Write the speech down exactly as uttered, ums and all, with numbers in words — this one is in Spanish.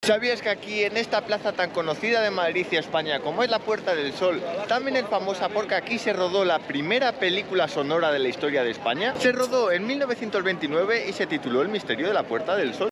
¿Sabías que aquí en esta plaza tan conocida de Madrid y España como es la Puerta del Sol, también es famosa porque aquí se rodó la primera película sonora de la historia de España? Se rodó en mil novecientos veintinueve y se tituló El misterio de la Puerta del Sol.